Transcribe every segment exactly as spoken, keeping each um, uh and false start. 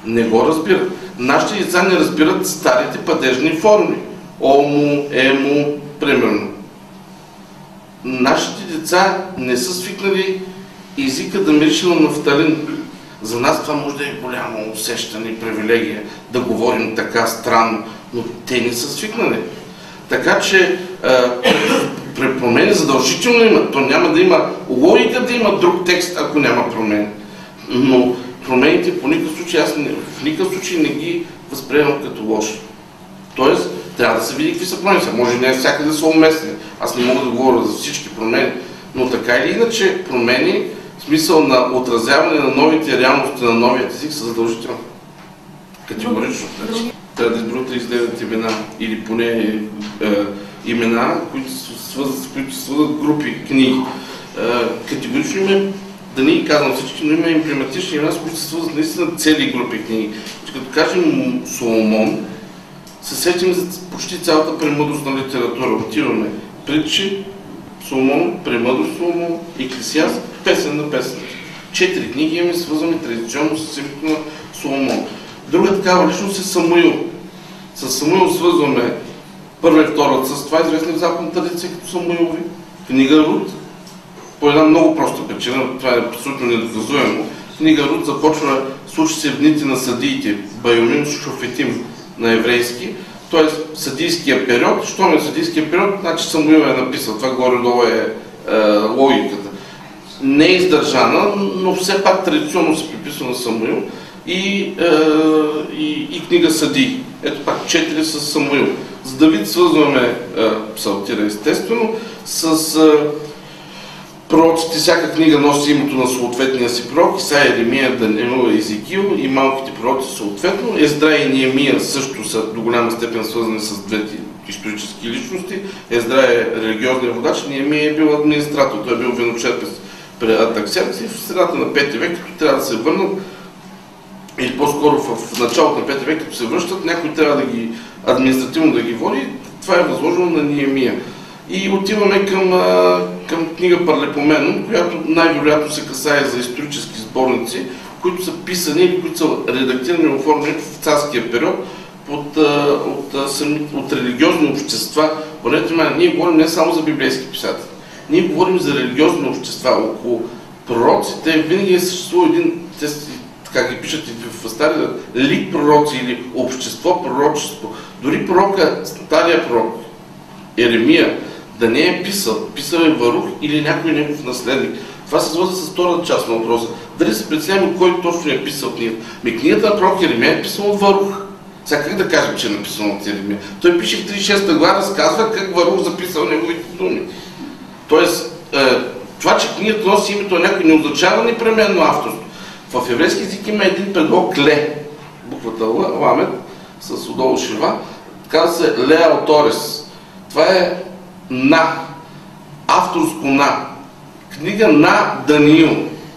Не го разбират. Нашите деца не разбират старите падежни форми. Омо, емо, примерно. Нашите деца не са свикнали езика да мирише на нафталин. За нас това може да е голямо усещане и привилегия да говорим така странно, но те не са свикнали. Така че при промени задължително има. То няма да има логика да има друг текст, ако няма промени. Но промените по никакъв случай, аз не, в никакъв случай не ги възприемам като лоши. Тоест, трябва да се види какви са промени. Може не всякъде са уместни. Аз не мога да говоря за всички промени, но така или иначе промени, в смисъл на отразяване на новите реалности на новият език са задължителни. Категорично. Трябва да изберат тридесет и девет имена или поне е, имена, които свързват, които свързват групи книги. Е, категорично има, да не ги казвам всички, но има емблематични имена, с които се свързват наистина цели групи книги. Като кажем Соломон, се сетим за почти цялата премъдрост на литература. Отиваме Притчи, Соломон, Премъдрост Соломон, Еклесиаст, Песен на песен. Четири книги имаме свързвани традиционно с името на Соломон. Друга такава личност е Самуил. С Самуил свързваме първа и втора царства, известни в западната традиция като Самуилови. Книга Рут, по една много проста причина, това е абсолютно недоказуемо. Книга Рут започва, случи се в дните на съдиите, Байомим Шофетим на еврейски, т.е. съдийския период. Щом е съдийския период, значи Самуил е написал. Това горе-долу е, е логиката. Не е издържана, но все пак традиционно се приписва на Самуил. И, е, и, и книга Съдии. Ето пак четири с Самуил. С Давид свързваме е, псалтира естествено, с е, пророците, всяка книга носи името на съответния си пророк, Исаия, Еремия, Даниил, Езекил и малките пророци съответно. Ездра и Неемия също са до голяма степен свързани с двете исторически личности. Ездра е религиозния водач, Неемия е бил администратор, той е бил виночерпец при Артаксеркс в средата на пети век, като трябва да се върнат, или по-скоро в началото на пети век, като се връщат, някой трябва да ги административно да ги води. Това е възложено на Неемия. И отиваме към, към книга Парлепоменон, която най-вероятно се касае за исторически сборници, които са писани или които са редактирани и оформени в царския период от, от, от, от религиозни общества. Понеже ние говорим не само за библейски писатели, ние говорим за религиозни общества. Около пророците винаги е съществувал един, така ги пишат и в стария лик пророци или общество пророчество. Дори пророка, стария пророк, Еремия, да не е писал, писал е Варух или някой негов наследник. Това се свързва с втората част на въпроса. Дали се преценява кой точно е писал книгата? Ми книгата на пророк Еремия е писал от Варух. Сега как да кажем, че е написано от Еремия? Той пише в тридесет и шеста глава, разказва как Варух записал неговите думи. Тоест, е, това, че книгата носи името на някой, не означава непременно авторство. В еврейски език има един предлог ле, буквата Л, ламет, с отдолу шива, казва се ле ауторес. Това е на, авторско на. Книга на Даниил.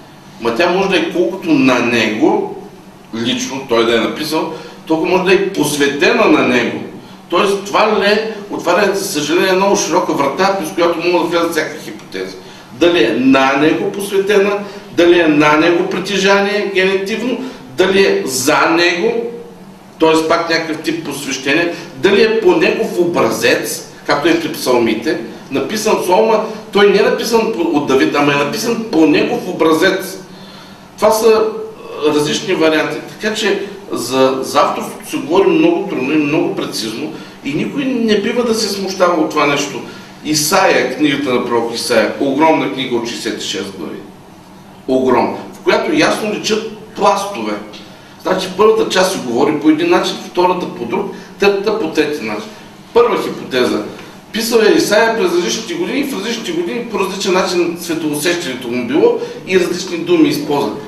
Ма тя може да е колкото на него, лично, той да е написал, толкова може да е посветена на него. Тоест това ле отваря, за съжаление, много широка врата, през която могат да влязат всяка хипотеза. Дали е на него посветена, дали е на него притежание генетивно, дали е за него, т.е. пак някакъв тип посвещение, дали е по негов образец, както е при псалмите, написан псалма, той не е написан от Давид, ама е написан по негов образец. Това са различни варианти. Така че за, за авторството се говори много трудно и много прецизно и никой не бива да се смущава от това нещо. Исаия, книгата на пророк Исаия, огромна книга от шейсет и шест глави. Огромна, в която ясно личат пластове. Значи първата част се говори по един начин, втората по друг, третата по трети начин. Първа хипотеза. Писал е Исаия през различните години и в различните години по различен начин светоусещането му било и различни думи използват.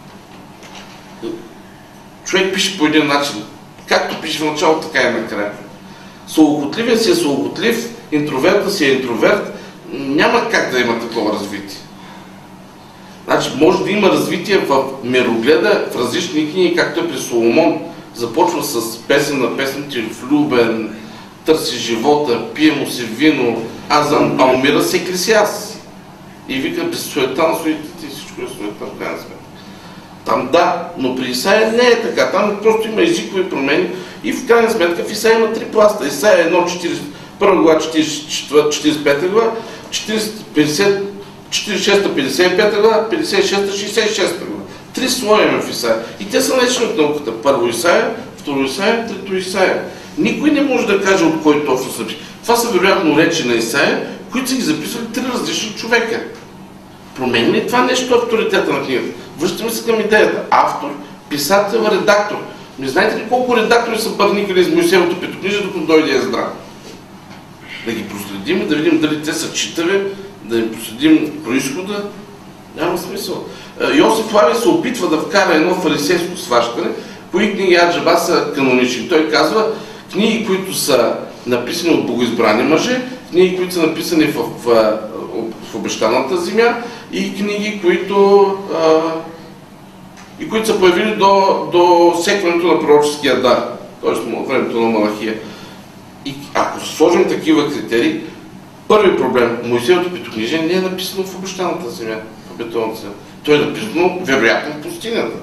Човек пише по един начин. Както пише в началото, така и накрая. Славохотливен си е славохотлив, интроверта си е интроверт. Няма как да има такова развитие. Значи може да има развитие в мирогледа в различни книги, както е при Соломон. Започва с песен на песните, влюбен, търси живота, пие му се вино, азан, а умира с Еклесиаст. И вика без суета на суетите, всичко е суета в крайна сметка. Там да, но при Исаия не е така. Там просто има езикови промени и в крайна сметка в Исаия има три пласта. Исаия едно, първа глава, четиридесет и пета глава, четиридесет и шеста, петдесет и пета глава, петдесет и шеста, шейсет и шеста глава. Три слоя има в Исаия. И те са наречени от науката. Първо Исаия, второ Исаия, трето Исаия. Никой не може да каже от кой точно са. Това са вероятно речи на Исаия, които са ги записали три различни човека. Промени ли това нещо авторитета на книгата? Връщаме се към идеята. Автор, писател, редактор. Не знаете ли колко редактори са бърникали из Моисеевото петокнижие, докато дойде Ездра? Да ги проследим и да видим дали те са читави, да им проследим произхода. Няма смисъл. Йосиф Флавий се опитва да вкара едно фарисейско сващане, кои книги Аджаба са канонични. Той казва, книги, които са написани от богоизбрани мъже, книги, които са написани в, в, в обещаната земя и книги, които, а, и които са появили до, до секването на пророческия дар, т.е. времето на Малахия. И ако сложим такива критерии, първи проблем, Моисеевото петокнижие не е написано в обещаната земя, в обетованата земя. То е написано, вероятно, в пустинята.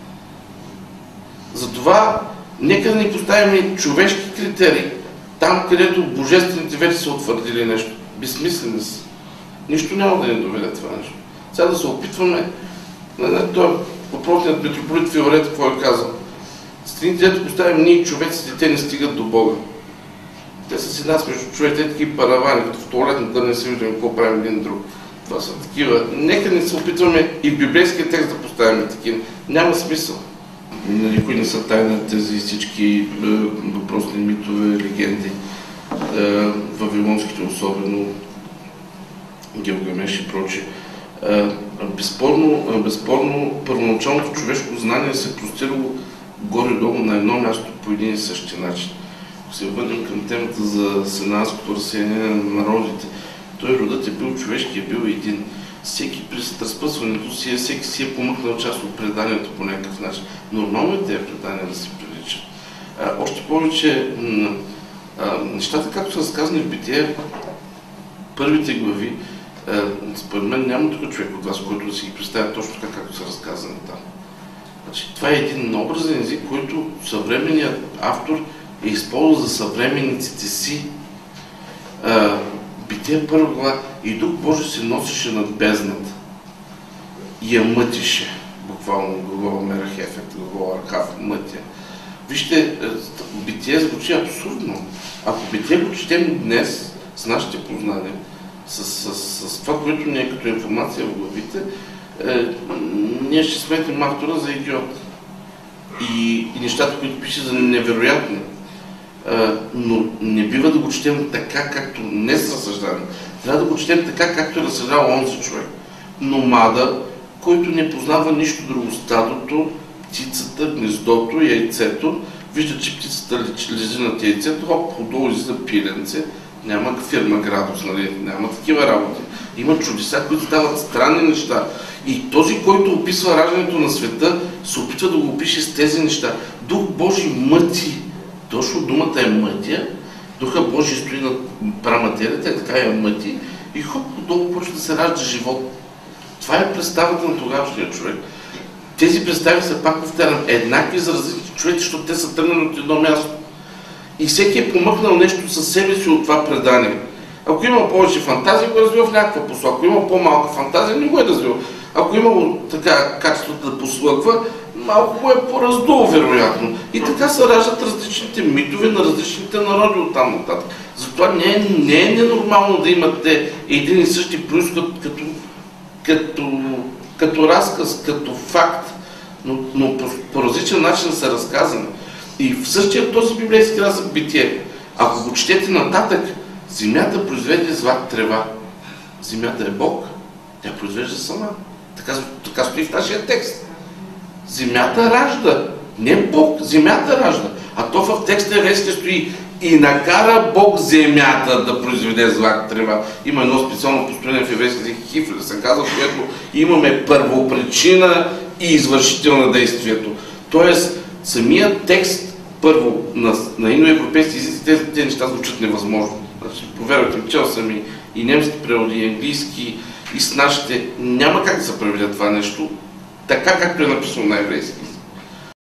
Затова, нека да ни поставим човешки критерии. Там, където божествените вече са утвърдили нещо. Безсмислени са. Нищо няма да ни доведе това нещо. Сега да се опитваме, той въпросният митрополит Филарет, какво е казал? Страните, дето поставим ние човеците, те не стигат до Бога. Те са си нас между човек, те такива паравани, като в туалетната да не се виждаме какво правим един друг. Това са такива. Нека не се опитваме и в библейския текст да поставим такива. Няма смисъл. Никой не са тайна тези всички въпросни митове, легенди, вавилонските особено, Гилгамеш и прочие. Безспорно, безспорно, първоначалното човешко знание се простирало горе-долу на едно място по един и същи начин. Ако се върнем към темата за сенанското разсеяние на народите, той родът е бил човешки, е бил един. Всеки през разпъсването си, всеки си е помъкнал част от преданието по някакъв начин. Нормално е тези предания да се приличат. Още повече, а, нещата, както са разказани в Битие, първите глави, а, според мен няма тук човек от вас, който да си ги представя точно така, както са разказани там. Значи, това е един образен език, който съвременният автор е използвал за съвременниците си. А, Битие първа глава и Дух Божий се носеше над бездната и я мътише, буквално глагола мерахефет, глагола архав, мътя. Вижте, Битие звучи абсурдно. Ако Битие го четем днес с нашите познания, с, с, с, с това, което ни е като информация в главите, е, ние ще сметнем автора за идиот. И, и нещата, които пише, за невероятни. Uh, но не бива да го четем така, както не са разсъждани. Трябва да го четем така, както е разсъждал онзи човек. Номада, който не познава нищо друго. Стадото, птицата, гнездото, яйцето. Вижда, че птицата лежи над яйцето, хоп, отдолу излиза пиленце. Няма фирма градус, нали? Няма такива работи. Има чудеса, които стават странни неща. И този, който описва раждането на света, се опитва да го опише с тези неща. Дух Божий мъти. Точно думата е мътя, Духа Божий стои на праматерията, е така я мъти и хоп, отдолу почва да се ражда живот. Това е представата на тогавашния човек. Тези представи са, пак повтарям, еднакви за различни човеци, защото те са тръгнали от едно място. И всеки е помъкнал нещо със себе си от това предание. Ако има повече фантазия, го е развил в някаква посока. Ако има по-малка фантазия, не го е развил. Ако има така качеството да послъгва, малко го е по-раздул, вероятно. И така се раждат различните митове на различните народи оттам нататък. Затова не е, не е ненормално да имате един и същи произход като, като, като разказ, като факт, но, но по, по различен начин са разказани. И в същия този библейски разказ Битие, ако го четете нататък, земята произведе злат трева. Земята е Бог, тя произвежда сама. Така, така стои в нашия текст. Земята ражда. Не Бог, земята ражда. А то в текста еврейски стои и накара Бог земята да произведе злат трева. Има едно специално построение в еврейски език Хифле, се казва, в което имаме първопричина и извършител на действието. Тоест, самият текст, първо, на, на иноевропейски езици, тези, тези неща звучат невъзможно. Значи, повярвайте, чел съм и, и немски преводи, и английски, и с нашите. Няма как да се преведе това нещо. така както е написано на еврейски.